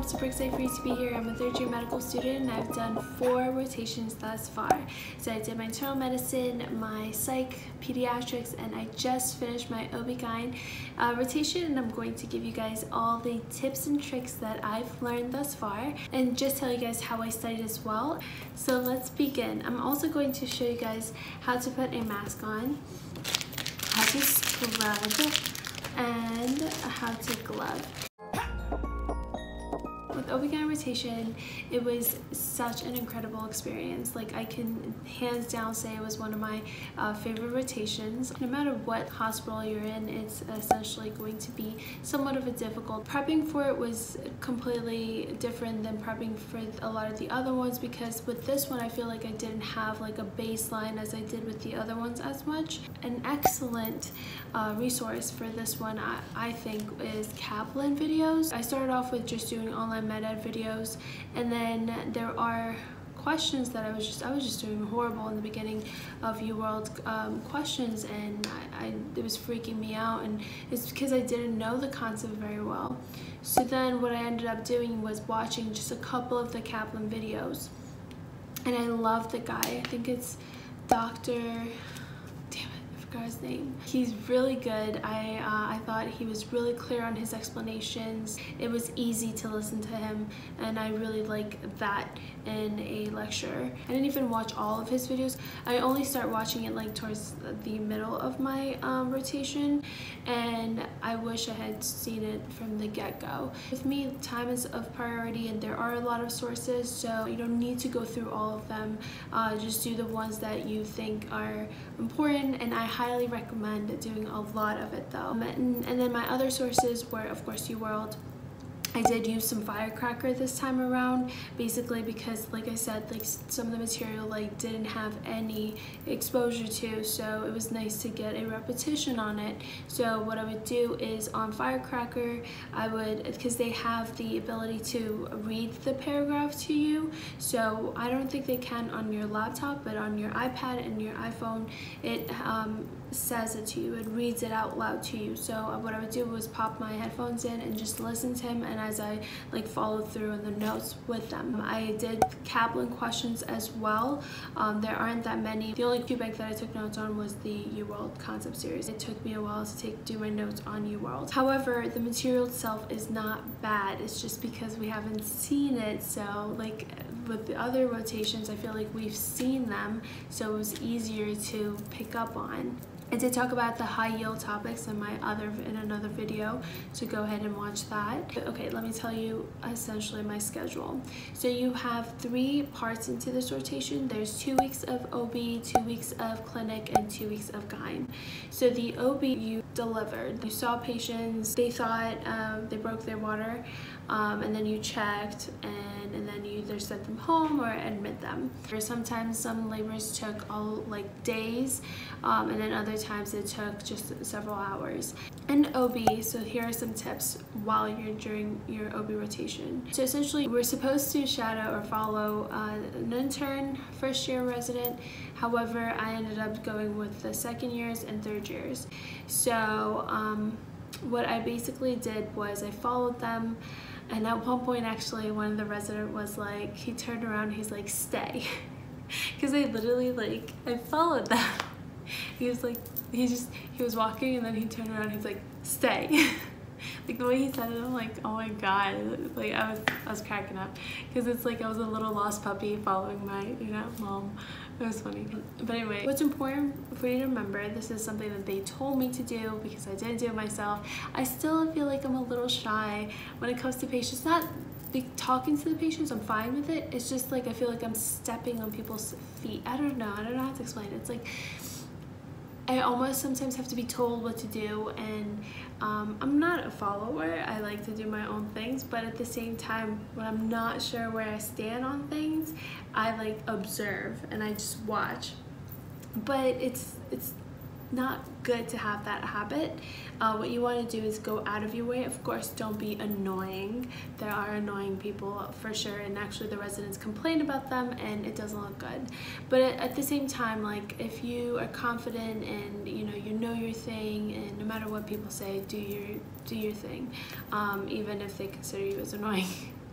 super excited for you to be here. I'm a third-year medical student and I've done 4 rotations thus far. So I did my internal medicine, my psych, pediatrics, and I just finished my OB-GYN rotation, and I'm going to give you guys all the tips and tricks that I've learned thus far and just tell you guys how I studied as well. So let's begin. I'm also going to show you guys how to put a mask on, how to scrub, and how to glove. With OB-GYN rotation, it was such an incredible experience. Like, I can hands down say it was one of my favorite rotations. No matter what hospital you're in, it's essentially going to be somewhat of a difficult. Prepping for it was completely different than prepping for a lot of the other ones, because with this one I feel like I didn't have like a baseline as I did with the other ones as much. An excellent resource for this one I think is Kaplan videos. I started off with just doing online med ed videos, and then there are questions that I was just doing horrible in the beginning of UWorld questions, and it was freaking me out, and it's because I didn't know the concept very well. So then what I ended up doing was watching just a couple of the Kaplan videos, and I love the guy. I think it's Dr. his name. He's really good. I thought he was really clear on his explanations. It was easy to listen to him, and I really like that in a lecture. I didn't even watch all of his videos. I only start watching it like towards the middle of my rotation, and I wish I had seen it from the get-go. With me, time is of priority, and there are a lot of sources, so you don't need to go through all of them. Just do the ones that you think are important, and I highly recommend doing a lot of it though. And then my other sources were, of course, UWorld. I did use some Firecracker this time around, basically because, like I said, like some of the material like didn't have any exposure to, so it was nice to get a repetition on it. So what I would do is on Firecracker, I would, because they have the ability to read the paragraph to you, so I don't think they can on your laptop, but on your iPad and your iPhone, it says it to you, it reads it out loud to you. So what I would do was pop my headphones in and just listen to him, and as I like followed through in the notes with them. I did Kaplan questions as well. There aren't that many. The only QBank that I took notes on was the UWorld concept series. It took me a while to do my notes on UWorld. However, the material itself is not bad. It's just because we haven't seen it. So like with the other rotations, I feel like we've seen them, so it was easier to pick up on. I did talk about the high yield topics in another video, so go ahead and watch that. Okay, let me tell you essentially my schedule. So you have 3 parts into this rotation. There's 2 weeks of OB, 2 weeks of clinic, and 2 weeks of GYN. So the OB, you delivered. You saw patients, they thought they broke their water, and then you checked, and then you either sent them home or admit them. Or sometimes some labors took all like days, and then other times it took just several hours. And OB, so here are some tips while you're during your OB rotation. So essentially, we're supposed to shadow or follow an intern, first-year resident. However, I ended up going with the 2nd years and 3rd years. So what I basically did was I followed them. And at one point, actually, one of the residents was like, he turned around, he's like, stay. Because I literally, like, I followed them. He was like, he was walking, and then he turned around, he's like, stay. Like, the way he said it, I'm like, oh my god. Like, I was cracking up. Because it's like I was a little lost puppy following my, mom. It was funny. But anyway, what's important for you to remember, this is something that they told me to do because I didn't do it myself. I still feel like I'm a little shy when it comes to patients. Not talking to the patients, I'm fine with it. It's just like I feel like I'm stepping on people's feet. I don't know how to explain it. It's like I almost sometimes have to be told what to do, and I'm not a follower. I like to do my own things, but at the same time, when I'm not sure where I stand on things, I like observe and I just watch. But it's not good to have that habit. What you want to do is go out of your way. Of course, don't be annoying. There are annoying people for sure, and actually the residents complain about them and it doesn't look good. But at the same time, like, if you are confident and you know your thing, and no matter what people say, do your thing, even if they consider you as annoying.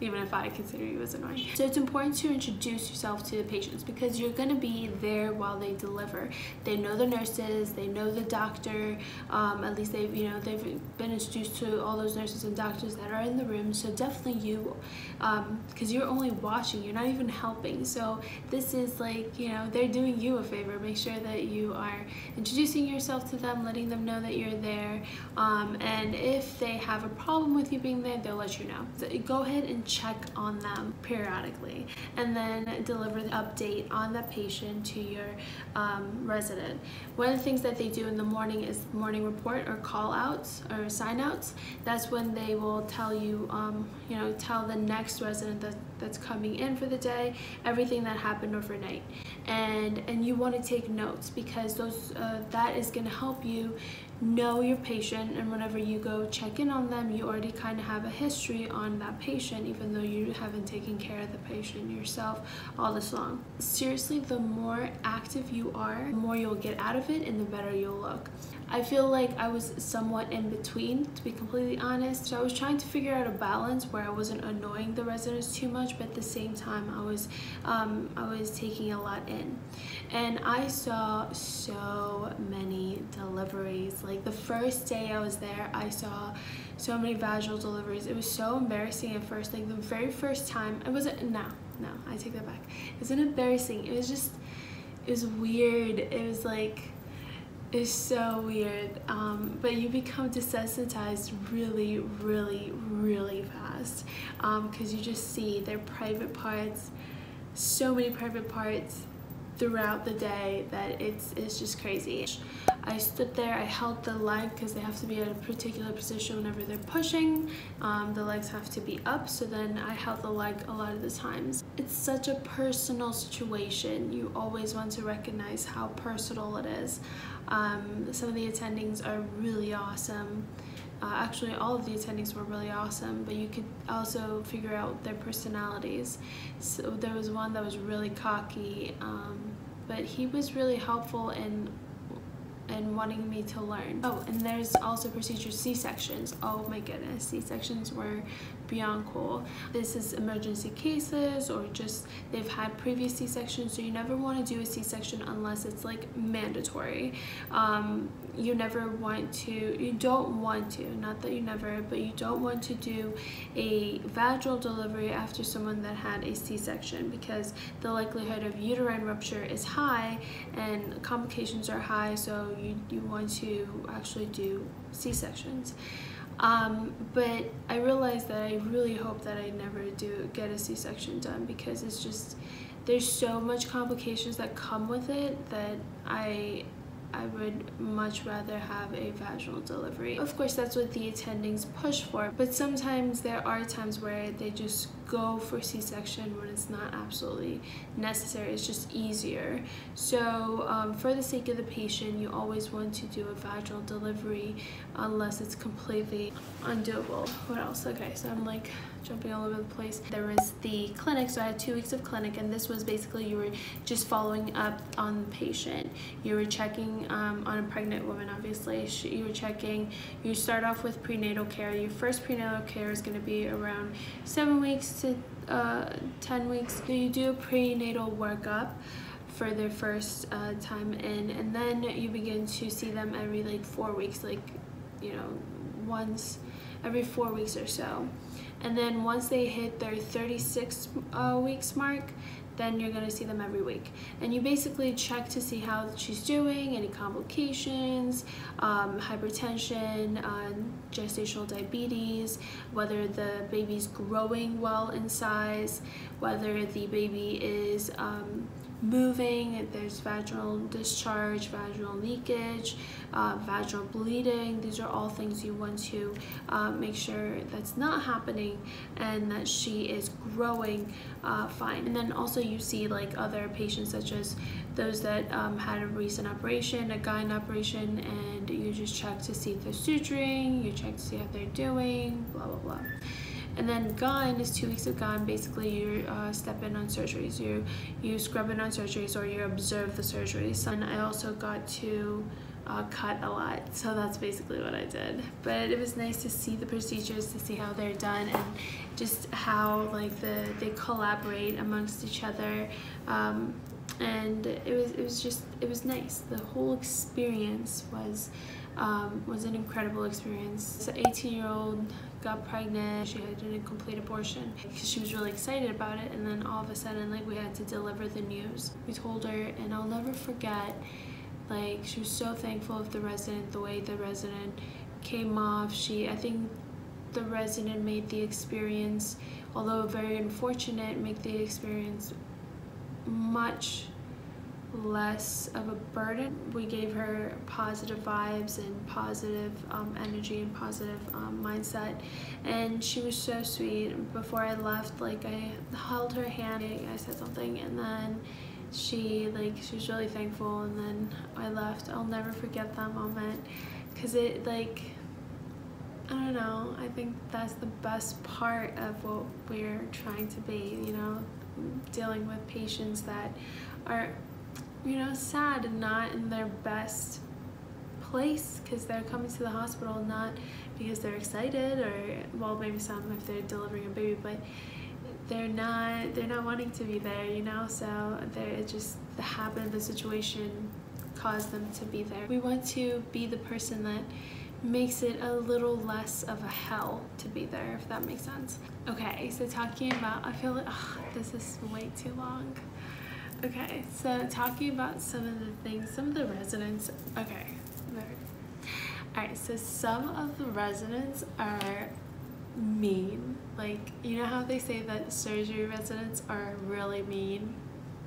even if I consider you as annoying. So it's important to introduce yourself to the patients because you're gonna be there while they deliver. They know the nurses, they know the doctor, at least they've been introduced to all those nurses and doctors that are in the room. So definitely you, because you're only watching, you're not even helping. So this is like, they're doing you a favor. Make sure that you are introducing yourself to them, letting them know that you're there, and if they have a problem with you being there, they'll let you know. So go ahead and check on them periodically, and then deliver the update on that patient to your resident. One of the things that they do in the morning is morning report or call outs or sign outs. That's when they will tell you, tell the next resident that's coming in for the day everything that happened overnight, and you want to take notes because that is going to help you know your patient, and whenever you go check in on them, you already kind of have a history on that patient, even though you haven't taken care of the patient yourself all this long. Seriously, the more active you are, the more you'll get out of it and the better you'll look. I feel like I was somewhat in between, to be completely honest. So I was trying to figure out a balance where I wasn't annoying the residents too much, but at the same time I was taking a lot in. And I saw so many deliveries. Like the first day I was there, I saw so many vaginal deliveries. It was so embarrassing at first. Like the very first time, it wasn't, no, I take that back. It wasn't embarrassing. It was weird. It was so weird, but you become desensitized really, really, really fast because you just see their private parts, so many private parts throughout the day that it's just crazy. I stood there, I held the leg because they have to be at a particular position whenever they're pushing. The legs have to be up, so then I held the leg a lot of the times. It's such a personal situation. You always want to recognize how personal it is. Some of the attendings are really awesome. Actually, all of the attendings were really awesome, but you could also figure out their personalities. So there was one that was really cocky, but he was really helpful in wanting me to learn. Oh, and there's also procedure C-sections. Oh my goodness, C-sections were beyond cool. This is emergency cases or just they've had previous C-sections, so you never want to do a C-section unless it's like mandatory. You don't want to, not that you never, but you don't want to do a vaginal delivery after someone that had a C-section because the likelihood of uterine rupture is high and complications are high, so you want to actually do C-sections. But I realized that I really hope that I never do get a C-section done because it's just, there's so much complications that come with it that I would much rather have a vaginal delivery. Of course, that's what the attendings push for, but sometimes there are times where they just go for C-section when it's not absolutely necessary. It's just easier. So for the sake of the patient, you always want to do a vaginal delivery unless it's completely undoable. What else? Okay, so I'm like jumping all over the place. There was the clinic, so I had 2 weeks of clinic, and this was basically you were just following up on the patient. You were checking on a pregnant woman, obviously. You start off with prenatal care. Your first prenatal care is going to be around 7 weeks to 10 weeks. So you do a prenatal workup for their first time in, and then you begin to see them every like 4 weeks, once every 4 weeks or so. And then once they hit their 36 weeks mark, then you're going to see them every week. And you basically check to see how she's doing, any complications, hypertension, gestational diabetes, whether the baby's growing well in size, whether the baby is moving, if there's vaginal discharge, vaginal leakage, vaginal bleeding. These are all things you want to make sure that's not happening and that she is growing fine. And then also you see like other patients such as those that had a recent operation, a gyne operation, and you just check to see if they're suturing, you check to see how they're doing, blah blah blah. And then gyne is 2 weeks of gyne. Basically, you step in on surgeries. You scrub in on surgeries, or you observe the surgeries. And I also got to cut a lot, so that's basically what I did. But it was nice to see the procedures, to see how they're done, and just how like they collaborate amongst each other, and it was nice. The whole experience was an incredible experience. The 18-year-old got pregnant. She had an incomplete abortion because she was really excited about it, and then all of a sudden, like, we had to deliver the news. We told her, and I'll never forget, like, she was so thankful of the resident, the way the resident came off. I think the resident made the experience, although very unfortunate, make the experience much less of a burden. We gave her positive vibes and positive energy and positive mindset, and she was so sweet. Before I left, like, I held her hand, I said something, and then she was really thankful, and then I left. I'll never forget that moment, because it, like, I don't know, I think that's the best part of what we're trying to be, you know, dealing with patients that are, you know, sad and not in their best place, because they're coming to the hospital not because they're excited, or, well, maybe some if they're delivering a baby, but they're not wanting to be there, you know. So it just, the habit of the situation caused them to be there. We want to be the person that makes it a little less of a hell to be there, if that makes sense. Okay, so talking about, I feel like, this is way too long. Okay, so talking about some of the things, some of the residents, okay, alright, so some of the residents are mean. Like, you know how they say that surgery residents are really mean?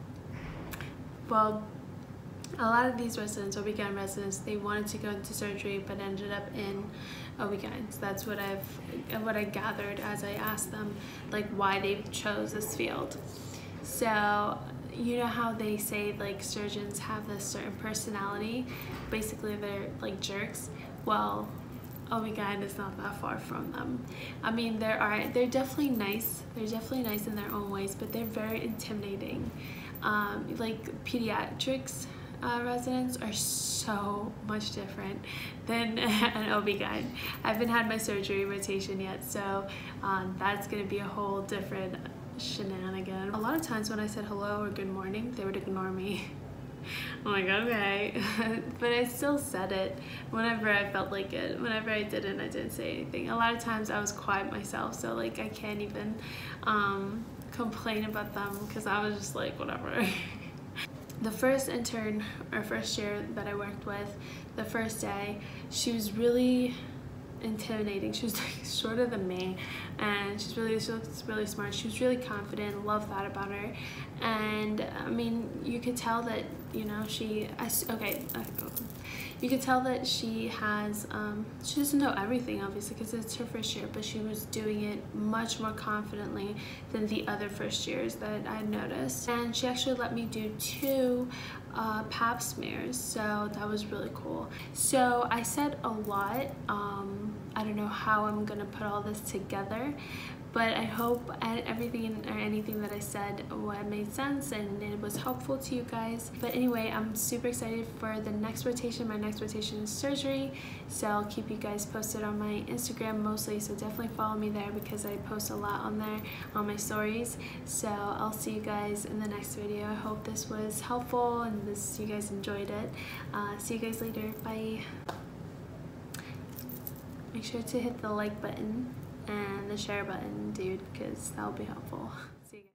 Well, a lot of these residents, OB-GYN residents, they wanted to go into surgery but ended up in OB-GYN. So that's what I gathered as I asked them, like, why they chose this field. So, you know how they say, like, surgeons have this certain personality, basically they're like jerks? Well, OB-GYN is not that far from them. I mean, they're definitely nice. They're definitely nice in their own ways, but they're very intimidating. Like, pediatrics residents are so much different than an OB-GYN. I haven't had my surgery rotation yet, so that's gonna be a whole different shenanigan. A lot of times when I said hello or good morning, they would ignore me. I'm like, okay. But I still said it whenever I felt like it. Whenever I didn't say anything. A lot of times I was quiet myself, so, like, I can't even complain about them, because I was just like, whatever. The first intern, or first year that I worked with, the first day, she was really intimidating. She was, like, shorter than me, and she looks really smart. She was really confident. Love that about her. And I mean, you could tell that, you know, you could tell that she has she doesn't know everything, obviously, because it's her first year, but she was doing it much more confidently than the other first years that I noticed. And she actually let me do 2 pap smears, so that was really cool. So I said a lot. I don't know how I'm gonna put all this together, but I hope everything or anything that I said made sense and it was helpful to you guys. But anyway, I'm super excited for the next rotation. My next rotation is surgery, so I'll keep you guys posted on my Instagram mostly, so definitely follow me there because I post a lot on there on my stories. So I'll see you guys in the next video. I hope this was helpful and you guys enjoyed it. See you guys later. Bye. Make sure to hit the like button and the share button, dude, because that'll be helpful.